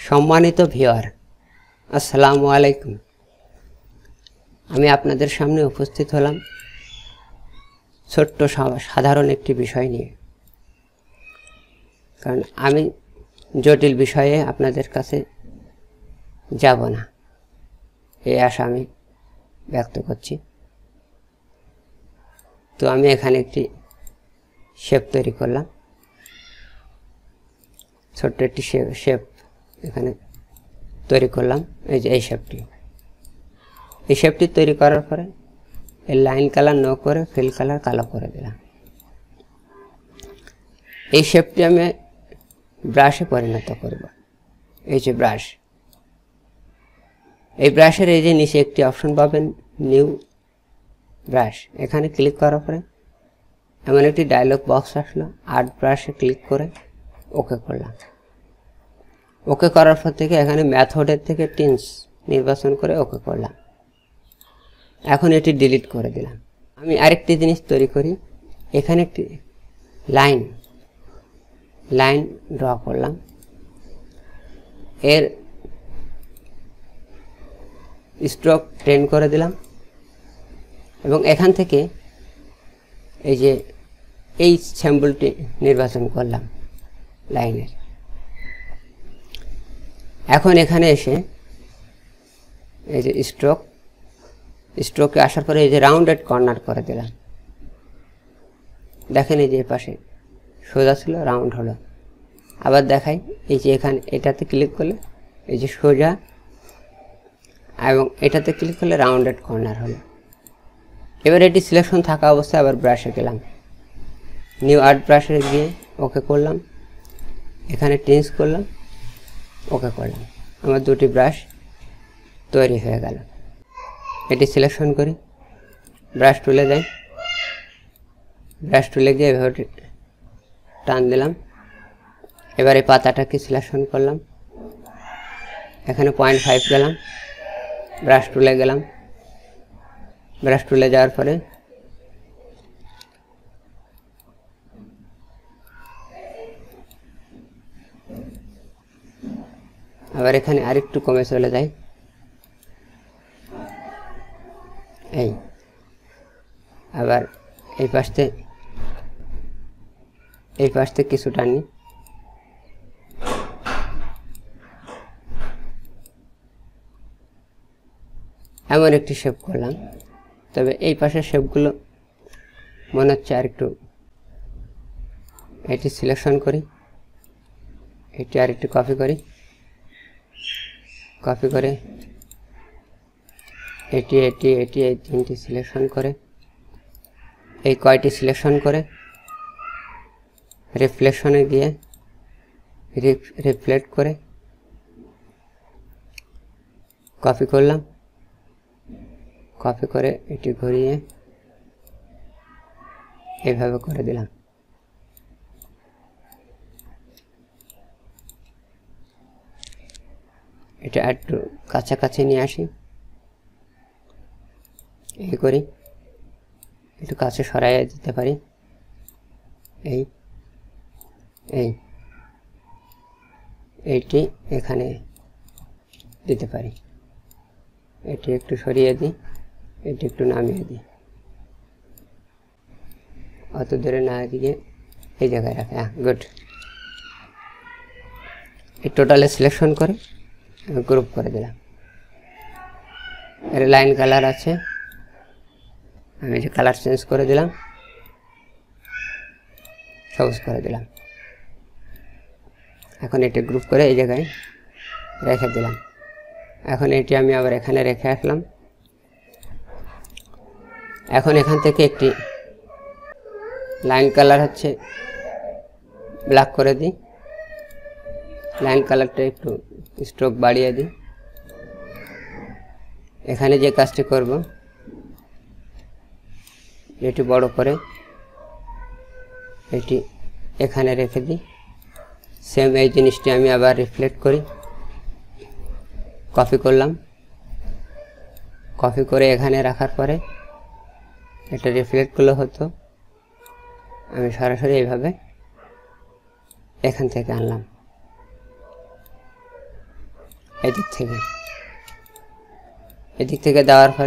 সম্মানিত ভিউয়ার, আসসালামু আলাইকুম। আমি আপনাদের সামনে উপস্থিত হলাম ছোট্ট সাধারণ একটি বিষয় নিয়ে। কারণ আমি জটিল বিষয়ে আপনাদের কাছে যাব না, এই আশা আমি ব্যক্ত করছি। তো আমি এখানে একটি শেপ তৈরি করলাম, ছোট্ট একটি শেপ এখানে তৈরি করলাম। এই যে এই শেপটি তৈরি করার পরে এই লাইন কালার ন করে ফিল কালার কালো করে দিলাম। এই শেপটি আমি ব্রাশে পরিণত করব। এই যে ব্রাশ, এই ব্রাশের এই যে নিচে একটি অপশন পাবেন, নিউ ব্রাশ। এখানে ক্লিক করার পরে এমন একটি ডায়লগ বক্স আসলো, আর্ট ব্রাশে ক্লিক করে ওকে করলাম। ওকে করার পর থেকে এখানে মেথডের থেকে টিন্স নির্বাচন করে ওকে করলাম। এখন এটি ডিলিট করে দিলাম। আমি আরেকটি জিনিস তৈরি করি, এখানে একটি লাইন ড্র করলাম। এর স্ট্রোক 10 করে দিলাম এবং এখান থেকে এই যে এই সিম্বলটি নির্বাচন করলাম লাইনের। এখন এখানে এসে এই যে স্ট্রোকে আসার পরে এই যে রাউন্ডেড কর্নার করে দিলাম। দেখেন এই যে পাশে সোজা ছিল, রাউন্ড হলো। আবার দেখাই, এই যে এখানে এটাতে ক্লিক করলে এই যে সোজা, এবং এটাতে ক্লিক করলে রাউন্ডেড কর্নার হলো। এবার এটি সিলেকশন থাকা অবস্থায় আবার ব্রাশে গেলাম, নিউ আর্ট ব্রাশে গিয়ে ওকে করলাম, এখানে টিন্স করলাম, ওকে করলাম। আমার দুটি ব্রাশ তৈরি হয়ে গেল। এটি সিলেকশন করি, ব্রাশ টুলে যাই, ব্রাশ টুলে গিয়ে এভাবে টান দিলাম। এবার এই পাতাটাকে সিলেকশন করলাম, এখানে 0.5 গেলাম, ব্রাশ টুলে গেলাম। ব্রাশ টুলে যাওয়ার পরে আবার এখানে আরেকটু কমে চলে যাই, এই আবার এই পাশ থেকে কিছু টানি, এমন একটি শেপ করলাম। তবে এই পাশের শেপগুলো মনে হচ্ছে আরেকটু, এটি সিলেকশন করি, এটি আরেকটু কপি করে এটি এই তিনটি সিলেকশন করে, এই কয়টি সিলেকশন করে রিফ্লেকশনে গিয়ে রিফ্লেক্ট করে কপি করলাম। কপি করে এটি ঘুরিয়ে এইভাবে করে দিলাম। এটা একটু কাছাকাছি নিয়ে আসি, এই করি, একটু কাছে সরাইয়ে দিতে পারি, এইটি এখানে দিতে পারি। এটি একটু সরিয়ে দিই, এটি একটু নামিয়ে দিই, অত দূরে না দিয়ে এই জায়গায় রাখে। গুড। এই টোটালে সিলেকশন করে গ্রুপ করে দিলাম। এর লাইন কালার আছে, আমি যে কালার চেঞ্জ করে দিলাম, সবুজ করে দিলাম। এখন এটি গ্রুপ করে এই জায়গায় রেখে দিলাম। এখন এটি আমি আবার এখানে রেখে আসলাম। এখন এখান থেকে একটি লাইন কালার হচ্ছে ব্ল্যাক করে দিই, লাইন কালারটা একটু স্ট্রোক বাড়িয়ে দিই। এখানে যে কাজটি করব, এটি বড় করে এটি এখানে রেখে দিই। সেম এই জিনিসটি আমি আবার রিফ্লেক্ট করি, কপি করলাম, কপি করে এখানে রাখার পরে এটা রিফ্লেক্ট করলে হতো, আমি সরাসরি এইভাবে এখান থেকে আনলাম। এদিক থেকে দেওয়ার পরে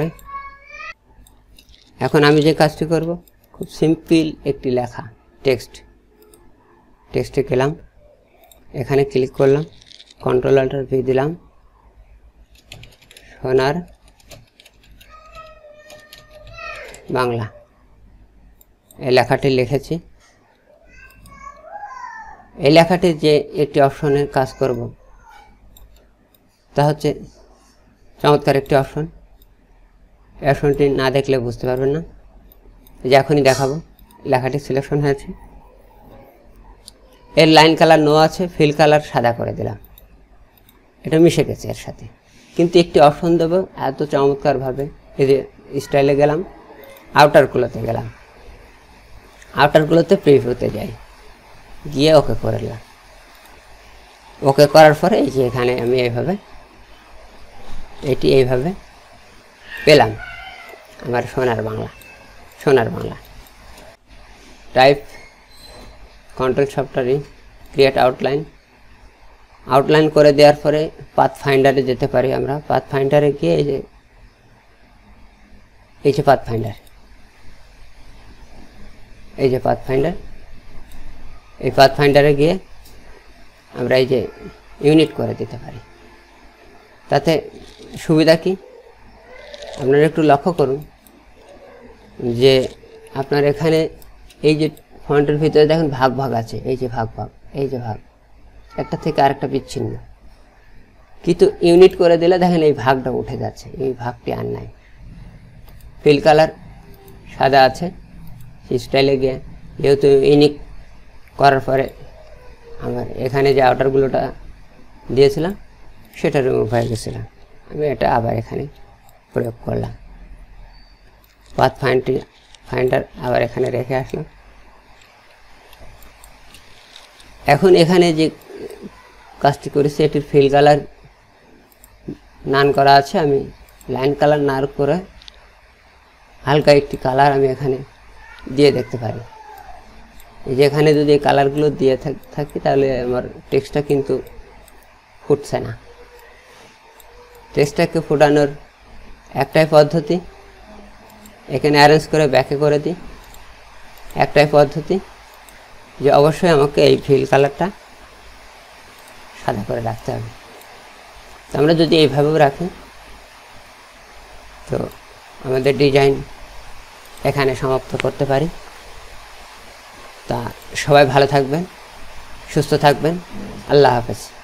এখন আমি যে কাজটি করব, খুব সিম্পল একটি লেখা টেক্সটে গেলাম, এখানে ক্লিক করলাম, Ctrl+Alt+V দিলাম, সোনার বাংলা এই লেখাটি লিখেছি। এই লেখাটির যে একটি অপশনে কাজ করব তা হচ্ছে চমৎকার একটি অপশন। এই অপশনটি না দেখলে বুঝতে পারবেন না, যে এখনই দেখাবো। লেখাটি সিলেকশন হয়েছে, এর লাইন কালার নো আছে, ফিল কালার সাদা করে দিলাম, এটা মিশে গেছে এর সাথে। কিন্তু একটি অপশন দেব এত চমৎকারভাবে, এই যে স্টাইলে গেলাম, আউটারগুলোতে গেলাম, আউটারগুলোতে প্রিভিউতে যাই, গিয়ে ওকে করে দিলাম। ওকে করার পরে এই যে এখানে আমি এইভাবে পেলাম আমার সোনার বাংলা। টাইপ কন্ট্রোল সফটওয়্যারে ক্রিয়েট আউটলাইন করে দেওয়ার পরে পাথ ফাইন্ডারে যেতে পারি আমরা। পাথ ফাইন্ডারে গিয়ে এই যে পাথ ফাইন্ডারে গিয়ে আমরা এই যে ইউনিট করে দিতে পারি। তাতে সুবিধা কি আপনারা একটু লক্ষ্য করুন, যে আপনার এখানে এই যে ফন্টের ভিতরে দেখুন ভাগ আছে, এই যে ভাগ একটা থেকে আরেকটা বিচ্ছিন্ন, কিন্তু ইউনিট করে দিলে দেখেন এই ভাগটা উঠে যাচ্ছে, এই ভাগটি আর নাই। ফিল কালার সাদা আছে, স্টাইলে গিয়ে যেহেতু ইউনিক করার পরে আমার এখানে যে আউটারগুলোটা দিয়েছিলাম সেটা রিমুভ হয়ে গেছিলাম, আমি এটা আবার এখানে প্রয়োগ করলাম। পাথ ফাইন্ডার আবার এখানে রেখে আসলাম। এখন এখানে যে কাজটি করেছি এটির ফিল কালার নান করা আছে, আমি লাইন কালার না করে হালকা একটি কালার আমি এখানে দিয়ে দেখতে পারি। এই যে এখানে যদি এই কালারগুলো দিয়ে থাকি তাহলে আমার টেক্সটটা কিন্তু ফুটছে না। টেক্সটটাকে ফোটানোর একটাই পদ্ধতি, এখানে অ্যারেঞ্জ করে ব্যাকে করে দিই। একটাই পদ্ধতি যে অবশ্যই আমাকে এই ফিল কালারটা সাদা করে রাখতে হবে। আমরা যদি এইভাবেও রাখি তো আমাদের ডিজাইন এখানে সমাপ্ত করতে পারি। তা সবাই ভালো থাকবেন, সুস্থ থাকবেন, আল্লাহ হাফেজ।